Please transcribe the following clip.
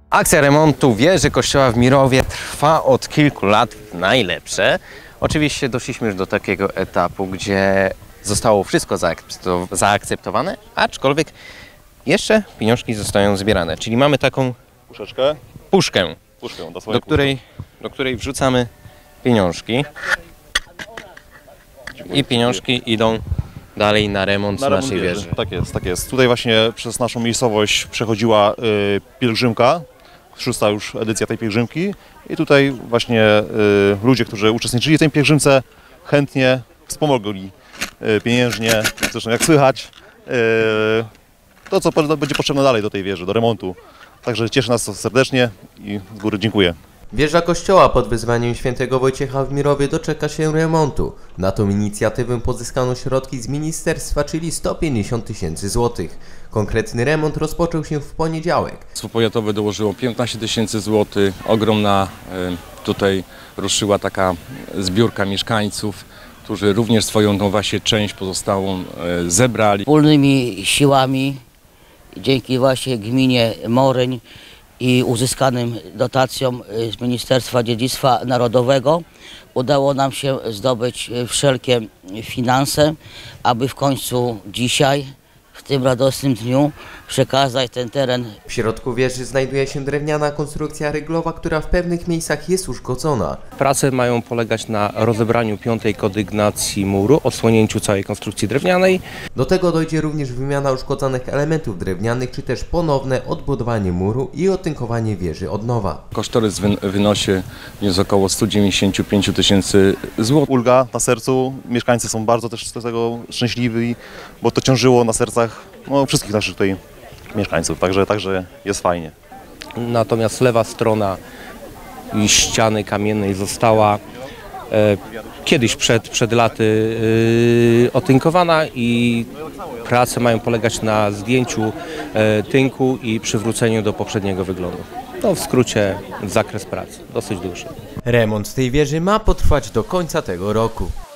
Akcja remontu wieży kościoła w Mirowie trwa od kilku lat w najlepsze. Oczywiście doszliśmy już do takiego etapu, gdzie zostało wszystko zaakceptowane, aczkolwiek jeszcze pieniążki zostają zbierane. Czyli mamy taką puszkę, do której wrzucamy pieniążki i pieniążki idą dalej na remont naszej wieży. Tak jest, tak jest. Tutaj właśnie przez naszą miejscowość przechodziła pielgrzymka, 6. już edycja tej pielgrzymki i tutaj właśnie ludzie, którzy uczestniczyli w tej pielgrzymce, chętnie wspomogli pieniężnie, zresztą jak słychać, to co będzie potrzebne dalej do tej wieży, do remontu. Także cieszy nas to serdecznie i z góry dziękuję. Wieża kościoła pod wezwaniem świętego Wojciecha w Mirowie doczeka się remontu. Na tą inicjatywę pozyskano środki z ministerstwa, czyli 150 000 złotych. Konkretny remont rozpoczął się w poniedziałek. Państwo powiatowe dołożyło 15 000 złotych. Ogromna tutaj ruszyła taka zbiórka mieszkańców, którzy również swoją tą właśnie część pozostałą zebrali. Wspólnymi siłami dzięki właśnie gminie Moreń i uzyskanym dotacjom z Ministerstwa Dziedzictwa Narodowego udało nam się zdobyć wszelkie finanse, aby w końcu dzisiaj, w tym radosnym dniu, przekazać ten teren. W środku wieży znajduje się drewniana konstrukcja ryglowa, która w pewnych miejscach jest uszkodzona. Prace mają polegać na rozebraniu 5. kondygnacji muru, odsłonięciu całej konstrukcji drewnianej. Do tego dojdzie również wymiana uszkodzonych elementów drewnianych, czy też ponowne odbudowanie muru i otynkowanie wieży od nowa. Kosztorys wyniósł około 195 000 złotych. Ulga na sercu, mieszkańcy są bardzo też z tego szczęśliwi, bo to ciążyło na sercach wszystkich naszych tutaj mieszkańców, także jest fajnie. Natomiast lewa strona ściany kamiennej została kiedyś przed laty otynkowana i prace mają polegać na zdjęciu tynku i przywróceniu do poprzedniego wyglądu. To w skrócie zakres pracy, dosyć duży. Remont tej wieży ma potrwać do końca tego roku.